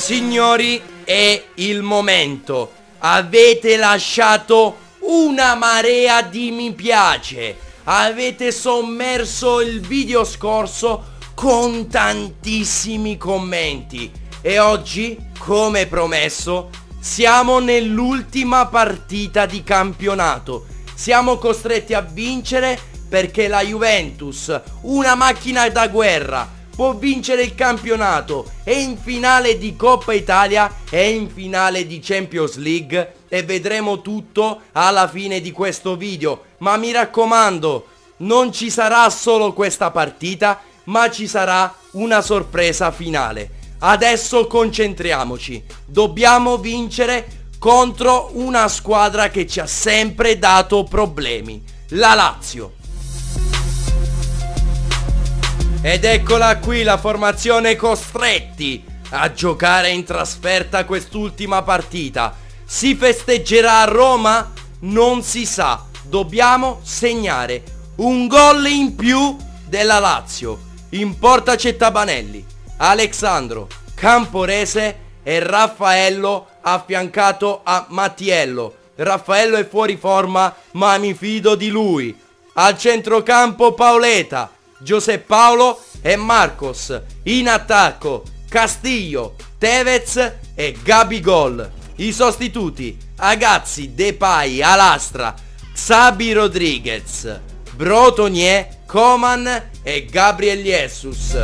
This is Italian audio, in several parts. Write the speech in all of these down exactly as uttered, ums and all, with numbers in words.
Signori, è il momento. Avete lasciato una marea di mi piace. Avete sommerso il video scorso con tantissimi commenti. E oggi, come promesso, siamo nell'ultima partita di campionato. Siamo costretti a vincere perché la Juventus, una macchina da guerra, può vincere il campionato, è in finale di Coppa Italia, è in finale di Champions League e vedremo tutto alla fine di questo video. Ma mi raccomando, non ci sarà solo questa partita, ma ci sarà una sorpresa finale. Adesso concentriamoci, dobbiamo vincere contro una squadra che ci ha sempre dato problemi, la Lazio. Ed eccola qui la formazione costretti a giocare in trasferta quest'ultima partita. Si festeggerà a Roma? Non si sa. Dobbiamo segnare un gol in più della Lazio. In porta c'è Tabanelli, Alexandro, Camporese e Raffaello affiancato a Mattiello. Raffaello è fuori forma, ma mi fido di lui. Al centrocampo Paoletta, Giuseppaulo e Marcos. In attacco Castillo, Tevez e Gabigol. I sostituti: Agazzi, Depay, Alastra, Xabi Rodriguez, Brotonier, Coman e Gabriel Jesus.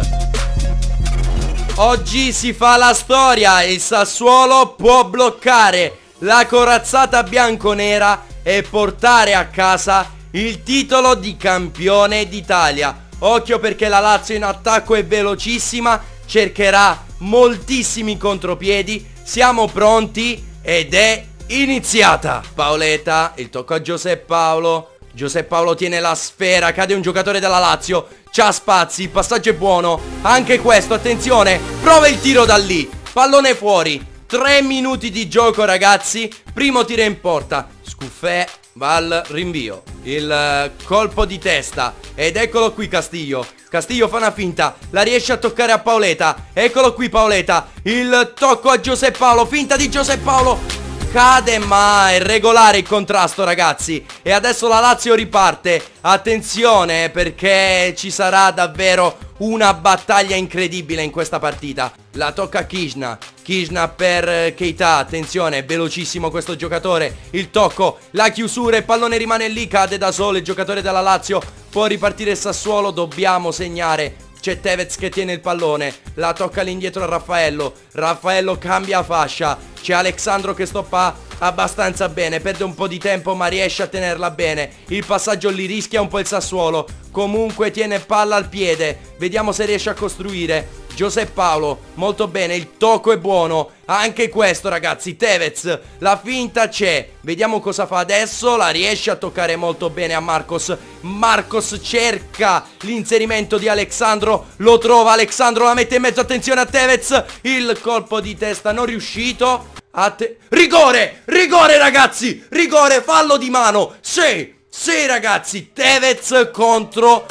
Oggi si fa la storia, il Sassuolo può bloccare la corazzata bianconera e portare a casa il titolo di campione d'Italia. Occhio perché la Lazio in attacco è velocissima, cercherà moltissimi contropiedi. Siamo pronti ed è iniziata. Paoletta, il tocco a Giuseppaulo. Giuseppaulo tiene la sfera, cade un giocatore della Lazio. C'ha spazi, il passaggio è buono. Anche questo, attenzione, prova il tiro da lì. Pallone fuori. Tre minuti di gioco ragazzi. Primo tiro in porta. Scuffè, va al rinvio. Il uh, colpo di testa. Ed eccolo qui Castillo. Castillo fa una finta, la riesce a toccare a Paoletta. Eccolo qui Paoletta. Il tocco a Giuseppaulo, finta di Giuseppaulo. Cade ma è regolare il contrasto ragazzi. E adesso la Lazio riparte. Attenzione perché ci sarà davvero una battaglia incredibile in questa partita. La tocca Kishna. Kishna per Keita. Attenzione, è velocissimo questo giocatore. Il tocco, la chiusura, il pallone rimane lì. Cade da solo il giocatore della Lazio. Può ripartire il Sassuolo, dobbiamo segnare. C'è Tevez che tiene il pallone. La tocca all'indietro a Raffaello. Raffaello cambia fascia. C'è Alexandro che stoppa abbastanza bene. Perde un po' di tempo ma riesce a tenerla bene. Il passaggio li rischia un po' il Sassuolo. Comunque tiene palla al piede. Vediamo se riesce a costruire. Giuseppaulo, molto bene, il tocco è buono. Anche questo ragazzi, Tevez, la finta c'è. Vediamo cosa fa adesso. La riesce a toccare molto bene a Marcos. Marcos cerca l'inserimento di Alexandro. Lo trova, Alexandro la mette in mezzo. Attenzione a Tevez. Il colpo di testa non riuscito. Atte- rigore, rigore ragazzi. Rigore, fallo di mano. Sì, sì ragazzi, Tevez contro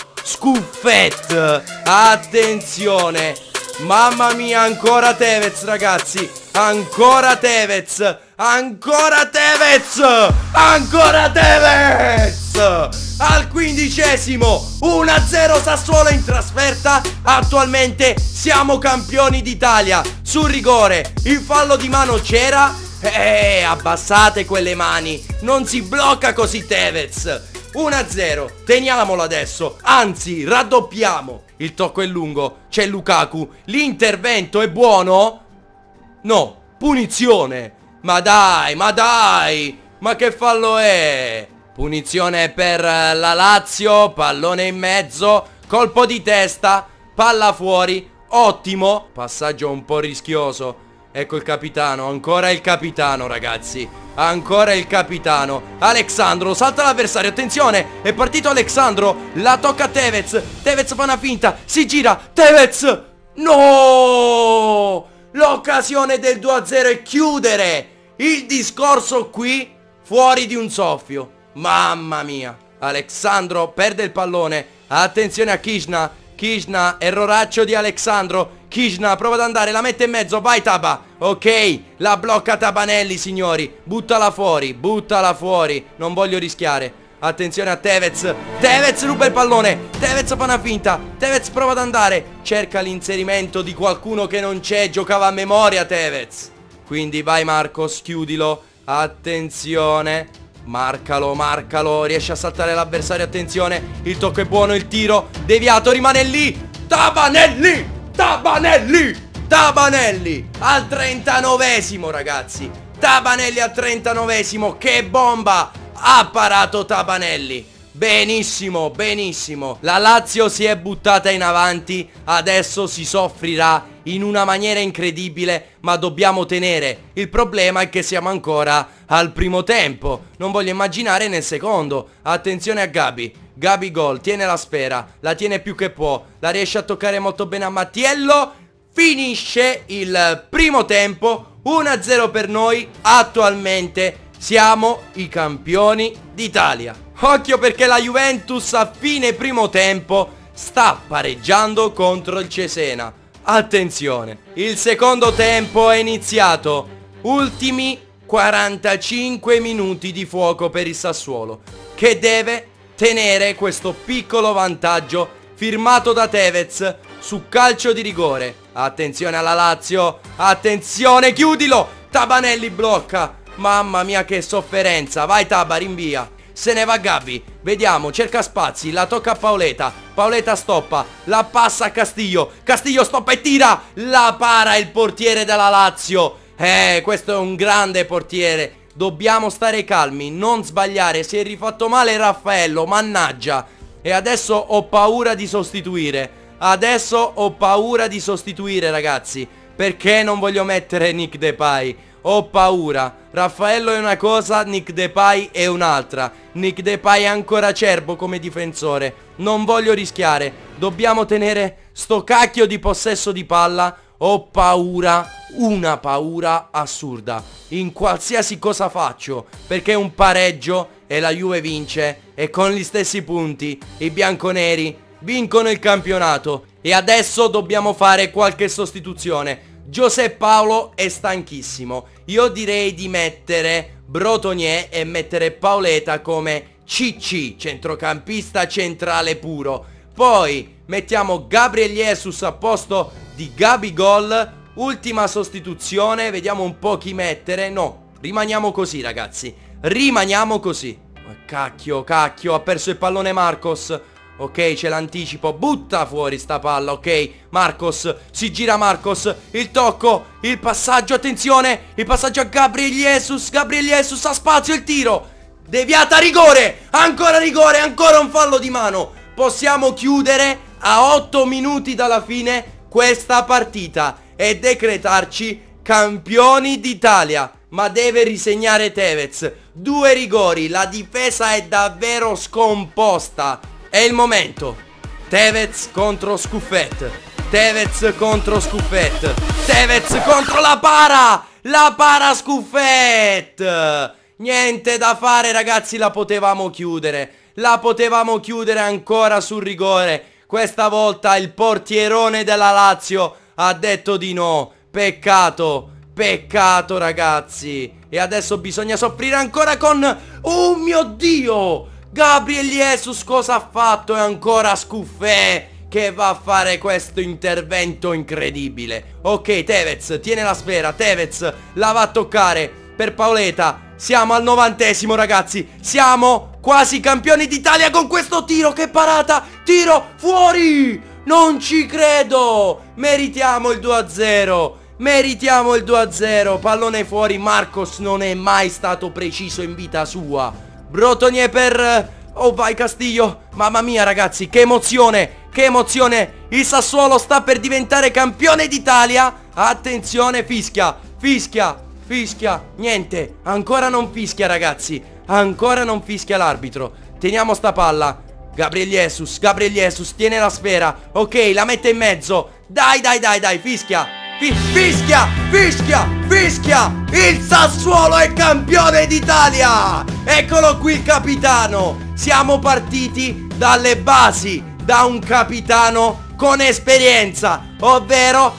Scuffet. Attenzione. Mamma mia, ancora Tevez ragazzi. Ancora Tevez. Ancora Tevez. Ancora Tevez. Al quindicesimo uno a zero Sassuolo in trasferta. Attualmente siamo campioni d'Italia. Sul rigore il fallo di mano c'era. Eh, abbassate quelle mani. Non si blocca così Tevez. uno a zero, teniamolo adesso. Anzi, raddoppiamo. Il tocco è lungo, c'è Lukaku. L'intervento è buono? No, punizione. Ma dai, ma dai. Ma che fallo è? Punizione per la Lazio. Pallone in mezzo. Colpo di testa. Palla fuori. Ottimo. Passaggio un po' rischioso. Ecco il capitano, ancora il capitano ragazzi. Ancora il capitano. Alexandro, salta l'avversario, attenzione. È partito Alexandro, la tocca a Tevez. Tevez fa una finta, si gira. Tevez, no. L'occasione del due a zero è chiudere il discorso qui fuori di un soffio. Mamma mia. Alexandro perde il pallone. Attenzione a Kishna. Kishna, erroraccio di Alexandro. Kishna prova ad andare, la mette in mezzo, vai Taba. Ok, la blocca Tabanelli, signori. Buttala fuori, buttala fuori. Non voglio rischiare. Attenzione a Tevez. Tevez ruba il pallone. Tevez fa una finta. Tevez prova ad andare. Cerca l'inserimento di qualcuno che non c'è. Giocava a memoria Tevez. Quindi vai Marcos, chiudilo. Attenzione. Marcalo, marcalo. Riesce a saltare l'avversario, attenzione. Il tocco è buono, il tiro deviato, rimane lì. Tabanelli. Tabanelli. Tabanelli al trentanovesimo, ragazzi. Tabanelli al trentanovesimo. Che bomba ha parato Tabanelli. Benissimo, benissimo. La Lazio si è buttata in avanti. Adesso si soffrirà in una maniera incredibile, ma dobbiamo tenere. Il problema è che siamo ancora al primo tempo. Non voglio immaginare nel secondo. Attenzione a Gabi. Gabi gol, tiene la sfera. La tiene più che può. La riesce a toccare molto bene a Mattiello. Finisce il primo tempo. uno a zero per noi. Attualmente siamo i campioni d'Italia. Occhio perché la Juventus a fine primo tempo sta pareggiando contro il Cesena. Attenzione, il secondo tempo è iniziato. Ultimi quarantacinque minuti di fuoco per il Sassuolo, che deve tenere questo piccolo vantaggio firmato da Tevez su calcio di rigore. Attenzione alla Lazio. Attenzione, chiudilo. Tabanelli blocca. Mamma mia che sofferenza. Vai Taba, rinvia. Se ne va Gabi. Vediamo, cerca spazi. La tocca a Paoletta. Paoletta stoppa. La passa a Castillo. Castillo stoppa e tira. La para il portiere della Lazio. Eh, questo è un grande portiere. Dobbiamo stare calmi, non sbagliare. Si è rifatto male Raffaello, mannaggia. E adesso ho paura di sostituire. Adesso ho paura di sostituire, ragazzi. Perché non voglio mettere Nick Depay? Ho paura. Raffaello è una cosa, Nick Depay è un'altra. Nick Depay è ancora acerbo come difensore. Non voglio rischiare. Dobbiamo tenere sto cacchio di possesso di palla. Ho paura, una paura assurda in qualsiasi cosa faccio, perché un pareggio e la Juve vince e con gli stessi punti i bianconeri vincono il campionato. E adesso dobbiamo fare qualche sostituzione. José Paulo è stanchissimo. Io direi di mettere Bretonnier e mettere Paoletta come C C, centrocampista centrale puro. Poi mettiamo Gabriel Jesus a posto di Gabigol. Ultima sostituzione, vediamo un po' chi mettere. No, rimaniamo così ragazzi. Rimaniamo così. Cacchio, cacchio, ha perso il pallone Marcos. Ok, c'è l'anticipo, butta fuori sta palla, ok. Marcos, si gira Marcos. Il tocco, il passaggio, attenzione. Il passaggio a Gabriel Jesus. Gabriel Jesus ha spazio, il tiro deviata, rigore. Ancora rigore, ancora un fallo di mano. Possiamo chiudere a otto minuti dalla fine questa partita e decretarci campioni d'Italia. Ma deve risegnare Tevez. Due rigori, la difesa è davvero scomposta. È il momento. Tevez contro Scuffet. Tevez contro Scuffet. Tevez contro la para. La para Scuffet. Niente da fare ragazzi, la potevamo chiudere. La potevamo chiudere ancora sul rigore. Questa volta il portierone della Lazio ha detto di no. Peccato. Peccato ragazzi. E adesso bisogna soffrire ancora con... Oh mio Dio! Gabriel Jesus cosa ha fatto? E ancora Scuffet che va a fare questo intervento incredibile. Ok, Tevez tiene la sfera. Tevez la va a toccare per Paoletta. Siamo al novantesimo ragazzi. Siamo quasi campioni d'Italia con questo tiro. Che parata. Tiro fuori. Non ci credo. Meritiamo il due a zero. Meritiamo il due a zero. Pallone fuori. Marcos non è mai stato preciso in vita sua. Bretonnier per... Oh vai Castillo. Mamma mia ragazzi, che emozione. Che emozione. Il Sassuolo sta per diventare campione d'Italia. Attenzione, fischia. Fischia. Fischia. Niente. Ancora non fischia ragazzi. Ancora non fischia l'arbitro. Teniamo sta palla. Gabriel Jesus. Gabriel Jesus tiene la sfera. Ok, la mette in mezzo. Dai dai dai dai. Fischia. Fischia, fischia, fischia. Il Sassuolo è campione d'Italia. Eccolo qui il capitano. Siamo partiti dalle basi, da un capitano con esperienza, ovvero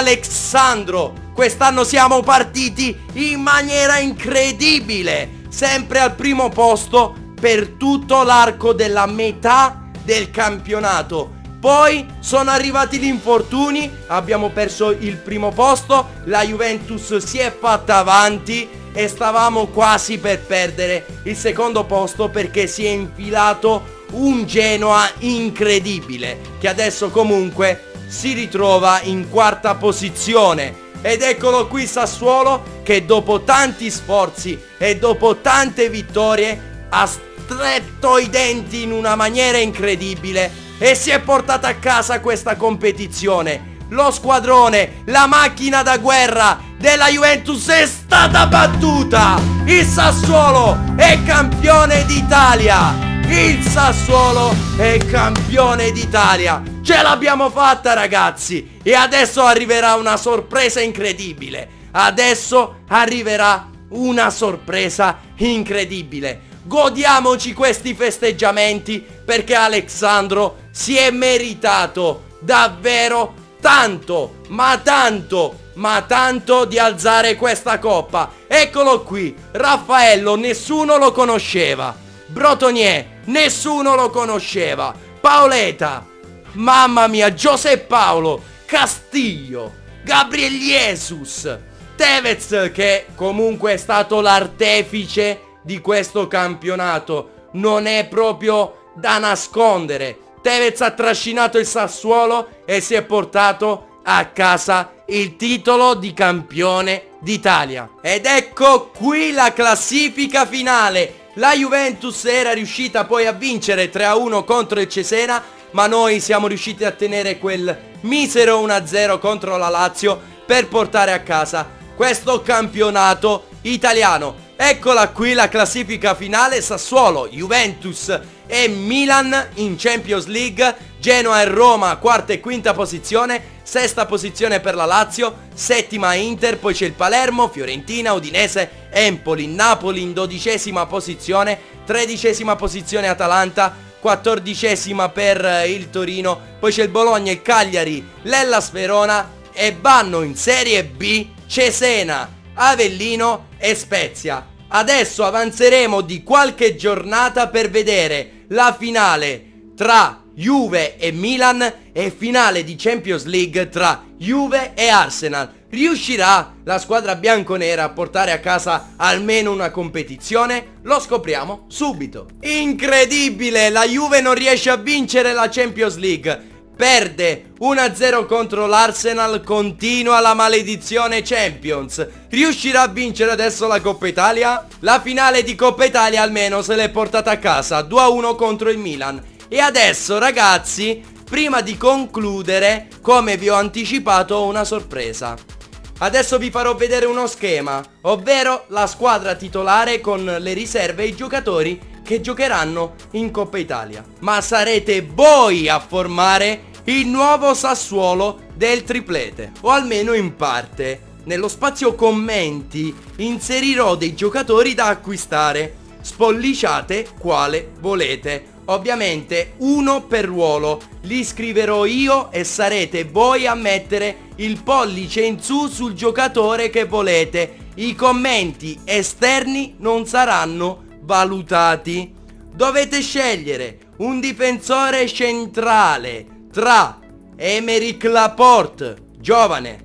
Alexandro. Quest'anno siamo partiti in maniera incredibile, sempre al primo posto per tutto l'arco della metà del campionato. Poi sono arrivati gli infortuni, abbiamo perso il primo posto, la Juventus si è fatta avanti e stavamo quasi per perdere il secondo posto perché si è infilato un Genoa incredibile, che adesso comunque si ritrova in quarta posizione. Ed eccolo qui Sassuolo, che dopo tanti sforzi e dopo tante vittorie ha stretto i denti in una maniera incredibile e si è portata a casa questa competizione. Lo squadrone, la macchina da guerra della Juventus è stata battuta. Il Sassuolo è campione d'Italia. Il Sassuolo è campione d'Italia. Ce l'abbiamo fatta, ragazzi. E adesso arriverà una sorpresa incredibile. Adesso arriverà una sorpresa incredibile. Godiamoci questi festeggiamenti, perché Alexandro si è meritato davvero tanto, ma tanto, ma tanto di alzare questa coppa. Eccolo qui, Raffaello, nessuno lo conosceva. Brotonier, nessuno lo conosceva. Paoletta, mamma mia, Giuseppe Paolo, Castillo, Gabriel Jesus, Tevez, che comunque è stato l'artefice di questo campionato, non è proprio da nascondere. Tevez ha trascinato il Sassuolo e si è portato a casa il titolo di campione d'Italia. Ed ecco qui la classifica finale. La Juventus era riuscita poi a vincere tre a uno contro il Cesena, ma noi siamo riusciti a tenere quel misero uno a zero contro la Lazio per portare a casa questo campionato italiano. Eccola qui la classifica finale: Sassuolo, Juventus e Milan in Champions League, Genoa e Roma quarta e quinta posizione, sesta posizione per la Lazio, settima Inter, poi c'è il Palermo, Fiorentina, Udinese, Empoli, Napoli in dodicesima posizione, tredicesima posizione Atalanta, quattordicesima per il Torino, poi c'è il Bologna, il Cagliari, l'Hellas Verona e vanno in Serie B Cesena, Avellino e Spezia. Adesso avanzeremo di qualche giornata per vedere la finale tra Juve e Milan e finale di Champions League tra Juve e Arsenal. Riuscirà la squadra bianconera a portare a casa almeno una competizione? Lo scopriamo subito. Incredibile, la Juve non riesce a vincere la Champions League. Perde uno a zero contro l'Arsenal, continua la maledizione Champions. Riuscirà a vincere adesso la Coppa Italia? La finale di Coppa Italia almeno se l'è portata a casa, due a uno contro il Milan. E adesso ragazzi, prima di concludere, come vi ho anticipato, ho una sorpresa. Adesso vi farò vedere uno schema, ovvero la squadra titolare con le riserve e i giocatori che giocheranno in Coppa Italia. Ma sarete voi a formare il nuovo Sassuolo del triplete, o almeno in parte. Nello spazio commenti inserirò dei giocatori da acquistare. Spolliciate quale volete. Ovviamente uno per ruolo. Li scriverò io e sarete voi a mettere il pollice in su sul giocatore che volete. I commenti esterni non saranno valutati. Dovete scegliere un difensore centrale tra Emerick Laporte, giovane,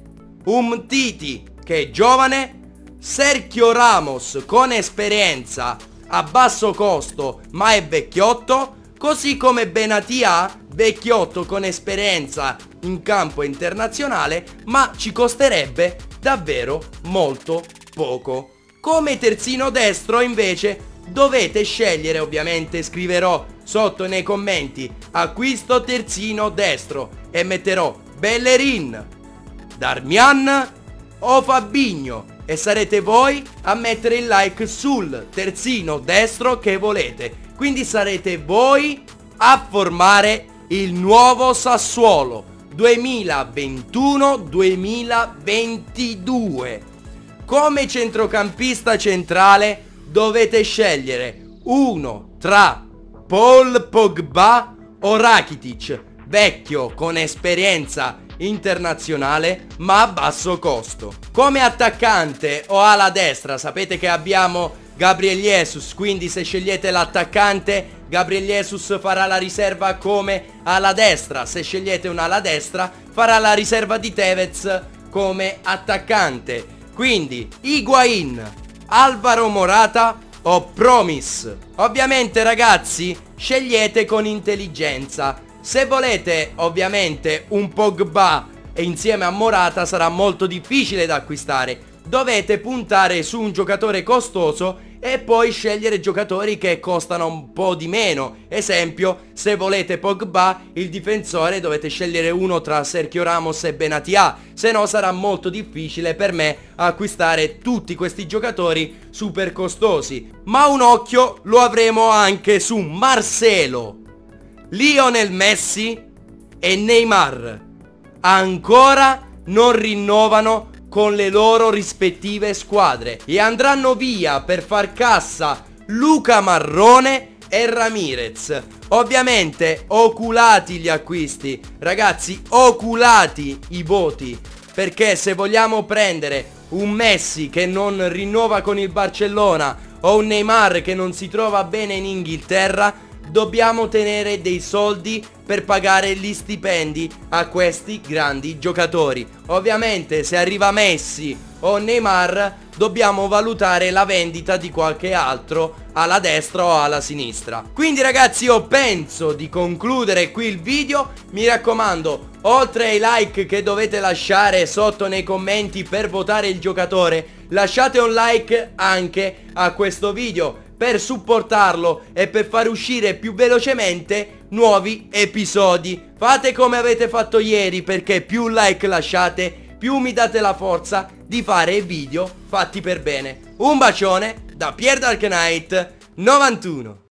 Umtiti, che è giovane, Sergio Ramos con esperienza a basso costo ma è vecchiotto, così come Benatia, vecchiotto con esperienza in campo internazionale ma ci costerebbe davvero molto poco. Come terzino destro invece dovete scegliere, ovviamente scriverò sotto nei commenti acquisto terzino destro e metterò Bellerin, Darmian o Fabinho e sarete voi a mettere il like sul terzino destro che volete. Quindi sarete voi a formare il nuovo Sassuolo duemilaventuno duemilaventidue. Come centrocampista centrale dovete scegliere uno tra Paul Pogba o Rakitic. vecchio con esperienza internazionale ma a basso costo. Come attaccante o ala destra sapete che abbiamo Gabriel Jesus, quindi se scegliete l'attaccante Gabriel Jesus farà la riserva come ala destra, se scegliete un'ala destra farà la riserva di Tevez come attaccante. Quindi Higuain, Alvaro Morata o Promise. Ovviamente ragazzi scegliete con intelligenza. Se volete ovviamente un Pogba e insieme a Morata sarà molto difficile da acquistare. Dovete puntare su un giocatore costoso e poi scegliere giocatori che costano un po' di meno. Esempio, se volete Pogba, il difensore dovete scegliere uno tra Sergio Ramos e Benatia, se no sarà molto difficile per me acquistare tutti questi giocatori super costosi. Ma un occhio lo avremo anche su Marcelo, Lionel Messi e Neymar. Ancora non rinnovano con le loro rispettive squadre e andranno via per far cassa Luca Marrone e Ramirez. Ovviamente oculati gli acquisti, ragazzi, oculati i voti, perché se vogliamo prendere un Messi che non rinnova con il Barcellona o un Neymar che non si trova bene in Inghilterra, dobbiamo tenere dei soldi per pagare gli stipendi a questi grandi giocatori. Ovviamente se arriva Messi o Neymar dobbiamo valutare la vendita di qualche altro alla destra o alla sinistra. Quindi ragazzi io penso di concludere qui il video. Mi raccomando, oltre ai like che dovete lasciare sotto nei commenti per votare il giocatore, lasciate un like anche a questo video per supportarlo e per far uscire più velocemente nuovi episodi. Fate come avete fatto ieri, perché più like lasciate più mi date la forza di fare video fatti per bene. Un bacione da Pier Dark Knight novantuno.